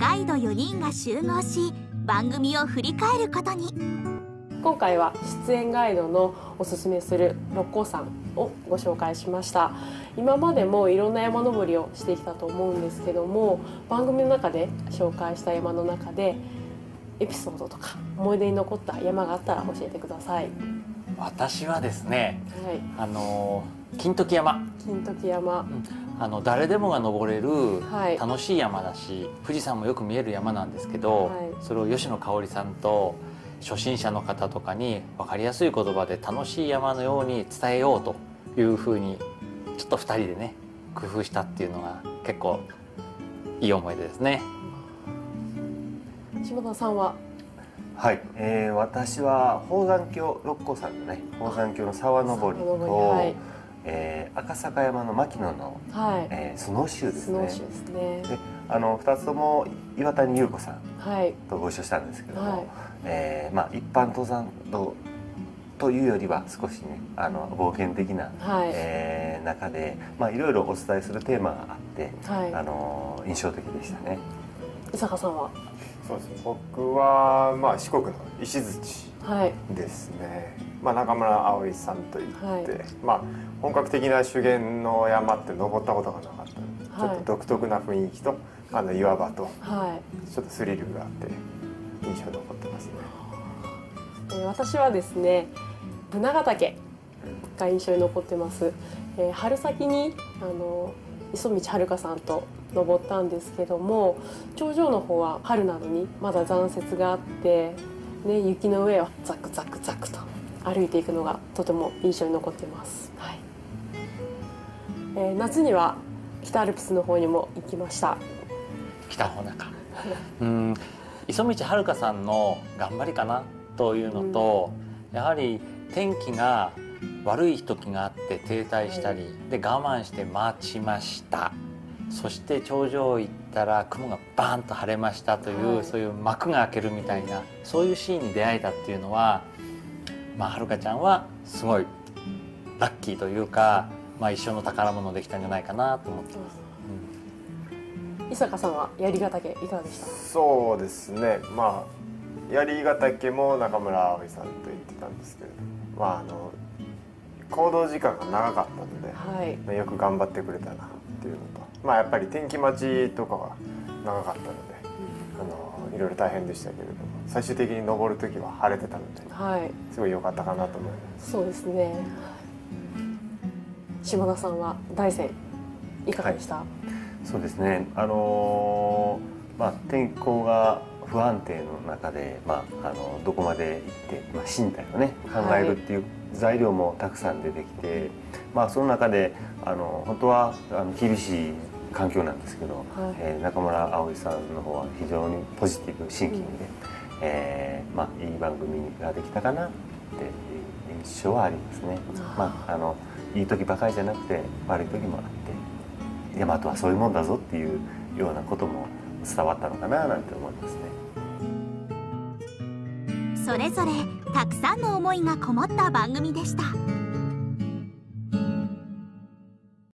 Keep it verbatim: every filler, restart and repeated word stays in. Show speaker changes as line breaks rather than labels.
ガイドよにんが集合し、番組を振り返ることに。
今回は出演ガイドのおすすめする六甲山をご紹介しました。今までもいろんな山登りをしてきたと思うんですけども、番組の中で紹介した山の中でエピソードとか思い出に残った山があったら教えてください。
私はですね、
はい、
あの金時山、
金時山、
あの誰でもが登れる
はい、
楽しい山だし、富士山もよく見える山なんですけど、
はい、
それを吉野香織さんと初心者の方とかに分かりやすい言葉で楽しい山のように伝えようというふうにちょっとふたりでね工夫したっていうのが結構いい思い出ですね。
島田さんは？
はい、えー、私は宝山峡、六甲山のね宝山峡の沢登りと、
はい、
えー、赤坂山の牧野の、
はい、
えー、スノーシューですね。
スノーシューですね。
で、あのふたつとも岩谷優子さんとご一緒したんですけども、
はい、
えー、まあ一般登山道というよりは少しねあの冒険的な、はい、えー、中で、まあいろいろお伝えするテーマがあって、はい、あの印象的でしたね。
伊坂さんは？
そうです。僕はまあ四国の石鎚ですね。はい、まあ中村葵さんといって、はい、まあ本格的な修験の山って登ったことがなかったので、はい、ちょっと独特な雰囲気とあの岩場と、はい、ちょっとスリルがあって印象に残ってますね。
えー、私はですね、ブナガ岳が印象に残ってます。えー、春先にあの磯道遥さんと登ったんですけども、頂上の方は春なのにまだ残雪があって、ね、雪の上をザクザクザクと歩いていくのがとても印象に残っています。はい、えー、夏には北アルプスの方にも行きました。
北穂中うん磯道遥さんの頑張りかなというのと、うん、やはり天気が悪い時があって停滞したり、はい、で我慢して待ちました。そして頂上行ったら雲がバーンと晴れましたという、はい、そういう幕が開けるみたいなそういうシーンに出会えたっていうのは、まあはるかちゃんはすごいラッキーというか、まあ、一生の宝物できたんじゃないかなと思ってます。
うん、伊坂さんは槍ヶ岳いかがでした？
そうですね、まあ槍ヶ岳も中村葵さんと言ってたんですけれど、まああの行動時間が長かったので、はい、よく頑張ってくれたなっていうのと、まあやっぱり天気待ちとかは長かったので、うん、あのいろいろ大変でしたけれども、最終的に登る時は晴れてたので、はい、すごい良かったかなと思います。
そうですね。島田さんは大山いかがでした？はい、
そうですね。あのー、まあ天候が不安定の中で、まああのどこまで行って、まあ身体をね考えるっていう材料もたくさん出てきて、はい、まあその中であの本当はあの厳しい環境なんですけど、はい、えー、中村葵さんの方は非常にポジティブシンキングで、うん、えー、まあいい番組ができたかなっていう印象はありますね。まああのいい時ばかりじゃなくて悪い時もあって、大和はそういうもんだぞっていうようなことも伝わったのかななんて思いますね。
それぞれたくさんの思いがこもった番組でした。